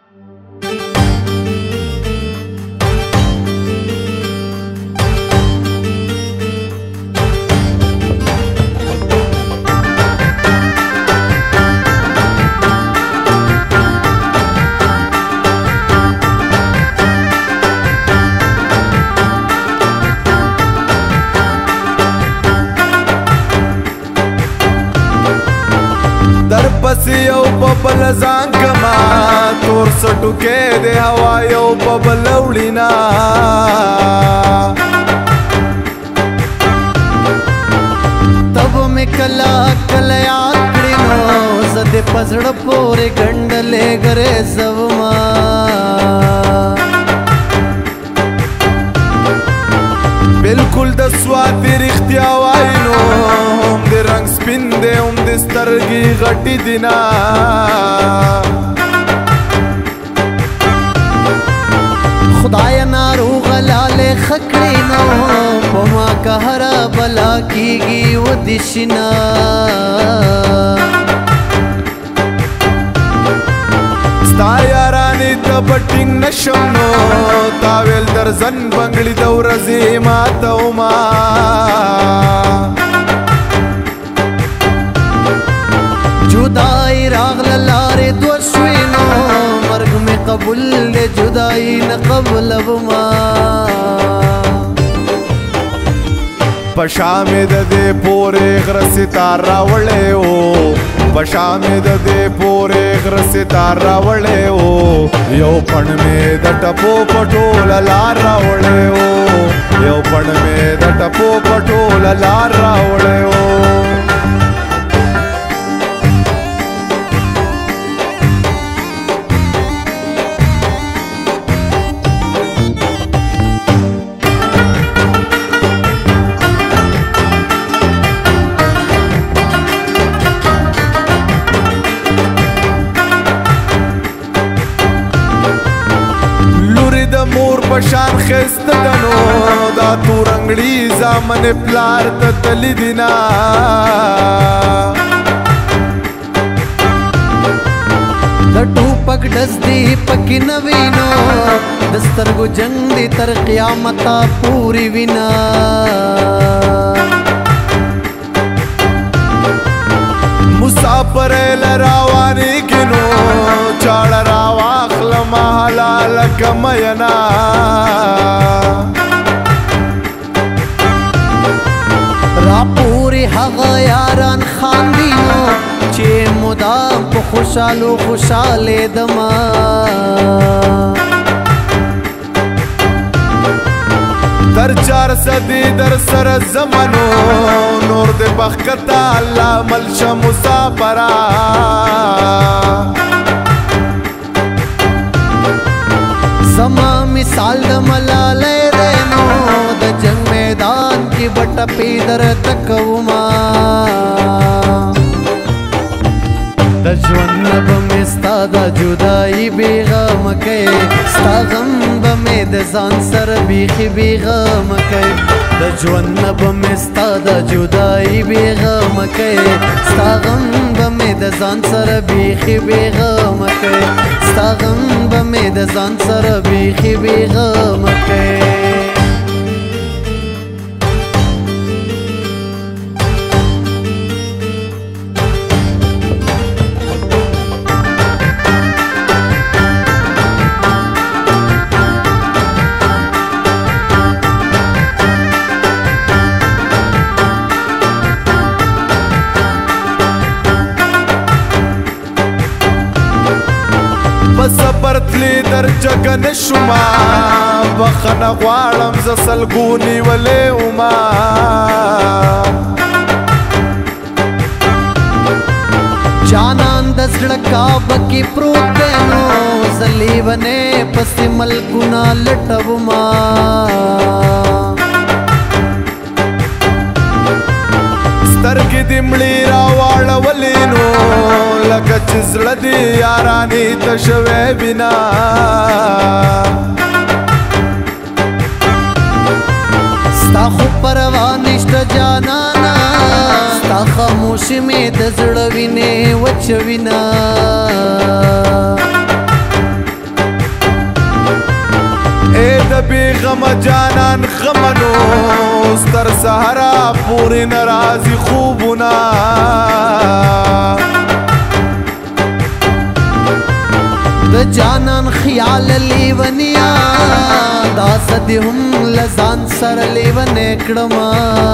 پسی یو پبل ځان کما تور سټوکې د هوا یو پبل وړینا تب می کلا کلا یاد کړینو زده پزړ پورې ګندلې غره زوما بالکل د سواد رښتیا واینو هم د رنگ سپین دی هم د سترګې غټې دینا خدای ناروغ لاله خکړینو پما قهر بلا کیږي و دشنا ستا یارانی ته پټینګ نشم نو تاویل درزن بنګړي د ورځې ماتوما جدائی راغل لارې دو شوینو مرګ می قبول دې جدائی نه قبل وما پشامې د دې پورې غره ستار راوړې او پشامې د دې پورې غره ستار راوړې او یو پڼ مې د ټپو پټول لار راوړې او یو پڼ مې د ټپو پټول لار راوړې او مور پشان خست دنو دا تورنګړي زامن پلار ته تلی دینا د ټوپک ډز دی پکې نوینو د سترګو جنگ دی تر قیامت پوری وینا مسافر لراوانی کینو چاړ راواخل محلال کمینا را پوری هغه یاران خاندینو چې مدام په خوشالو خوشاله دما در 400 در سر زمانو نور د بخکتا الله ملش مسافرا زما مثال د ملالې رینو د جنگ میدان کې بټ پیدر تکوما د ژوند به مې ستا د جدایي بېغم کوي ستا غم به مې د ځان سره بیخي بېغم کوي د ژوند به مې ستا د جدایي بېغم کوي ستا غم به مې د ځان سره بیخي بېغم کوي ستا غم به مې د ځان سره بیخي بېغم کوي بصبر تلی در جگن شما بخنه غواړم ز سلګونی ولې وما جانان د زړه کعبه کې پروت دی نو زلیونې پسې ملکونه لټوما سترګې دې مړې راواړولې نو لکه چې زړه دې یارانې ته شوی بنا ستا خو پروا نشته جانانا ستا خاموشي مې د زړه وینې وچوینا غم جانان غمنو ستر سهرا پوری نرازی خوبنا د جانان خیال لیونیا دا سدی هم لزان سر لیونه کړما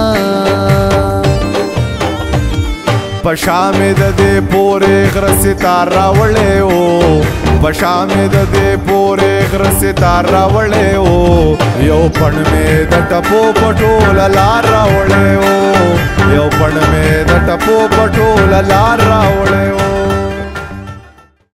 پشامې د دې پورې غر ستار راوړې او پشامې د دې پورې غر ستار راوړې او یو پړ مې د ټپو پټول لار راوړې او یو پړ مې د ټپو پټول لار راوړې او